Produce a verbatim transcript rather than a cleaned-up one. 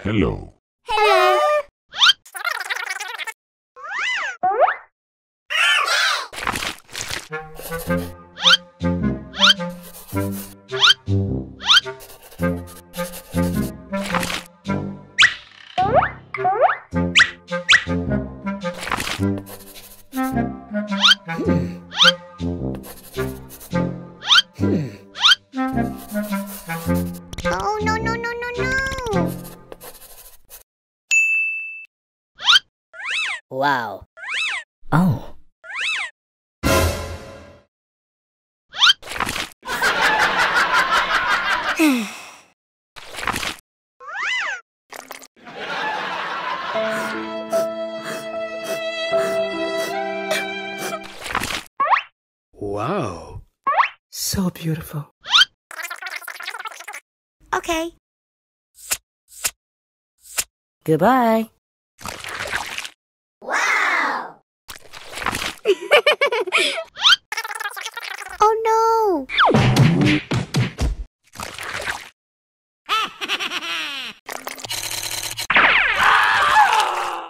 Hello. Hello. Oh, no, no, no, no, no. Wow. Oh. Wow. So beautiful. Okay. Goodbye. Wow.